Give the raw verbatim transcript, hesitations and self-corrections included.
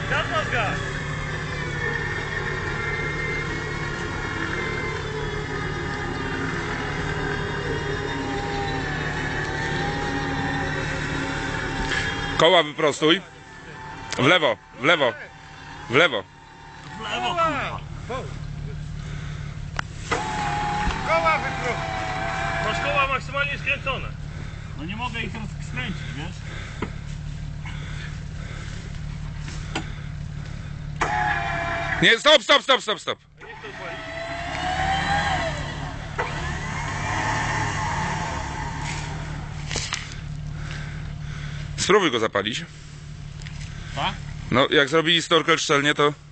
Gaz, gaz! Koła wyprostuj. W lewo, w lewo, w lewo. W lewo, kurwa. Koła wyprostuj! Masz koła maksymalnie skręcone. No nie mogę ich teraz skręcić, wiesz? Nie, stop, stop, stop, stop, stop. Nie chcę odpalić. Spróbuj go zapalić. Tak? No, jak zrobili snorkel szczelnie, to